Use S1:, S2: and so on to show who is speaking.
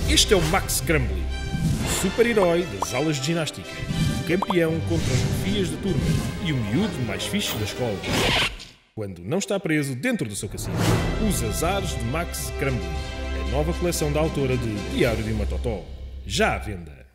S1: Este é o Max Crumbly, o super-herói das aulas de ginástica, o campeão contra os desafios da turma e o miúdo mais fixe da escola. Quando não está preso dentro do seu cassino, Os Azares de Max Crumbly, a nova coleção da autora de Diário de uma Totó, já à venda.